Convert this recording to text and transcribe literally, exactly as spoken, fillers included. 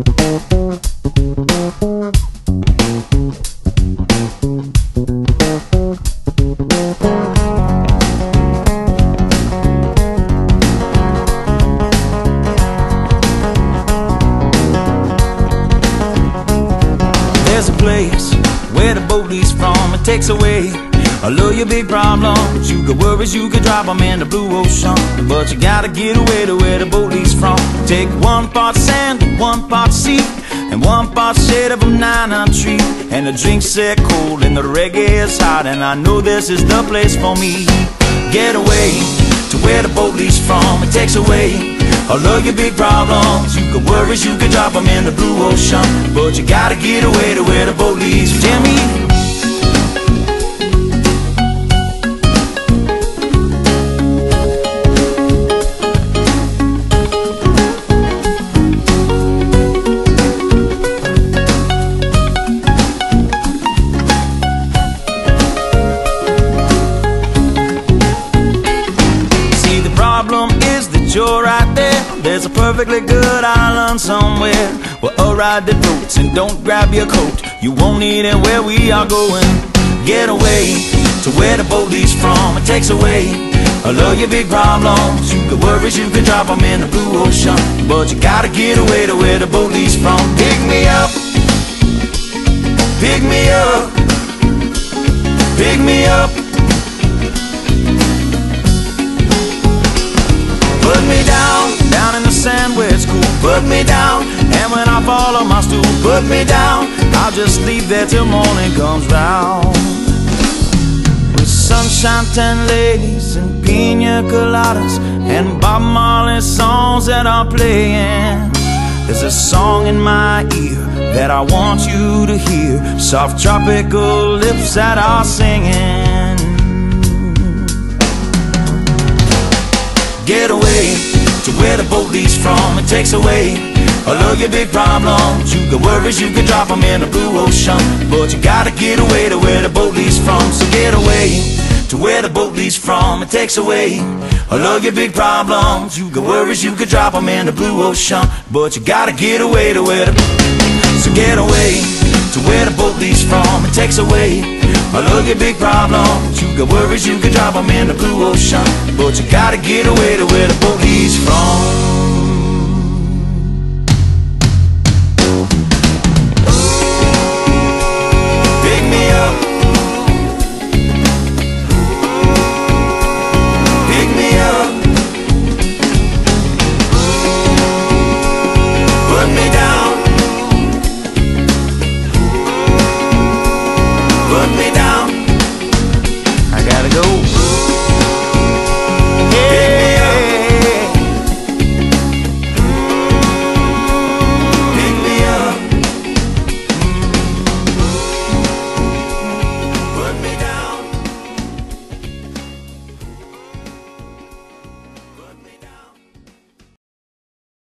There's a place where the boat leaves from. It takes away all of your big problems. You got worries, you could drop them in the blue ocean, but you gotta get away to where the boat leaves from. Take one part sand, one part sea, and one part shade of a nine-nine tree. And the drinks are cold and the reggae is hot, and I know this is the place for me. Get away to where the boat leaves from. It takes away all of your big problems. You got worries, you could drop them in the blue ocean, but you gotta get away to where the boat leaves. Jimmy, you're right there. There's a perfectly good island somewhere where a ride that floats, and don't grab your coat, you won't need it where we are going. Get away to where the boat leaves from. It takes away all of your big problems. You got worries, you can drop them in the blue ocean, but you gotta get away to where the boat leaves from. Pick me up, pick me up, pick me up. Put me down, down in the sand where it's cool. Put me down, and when I fall on my stool, put me down. I'll just leave there till morning comes round. With sunshine, ten ladies, and pina coladas, and Bob Marley songs that are playing. There's a song in my ear that I want you to hear. Soft tropical lips that are singing. Get away to where the boat leaves from. It takes away all of your big problems. You got worries, you can drop them in the blue ocean, but you gotta get away to where the boat leaves from. So get away to where the boat leaves from. It takes away all of your big problems. You got worries, you can drop them in the blue ocean, but you gotta get away to where the... So get away to where the boat leaves from. It takes away all of your big problems. You got worries, you can drop them in the blue ocean, but you gotta get away to where the boat leaves from.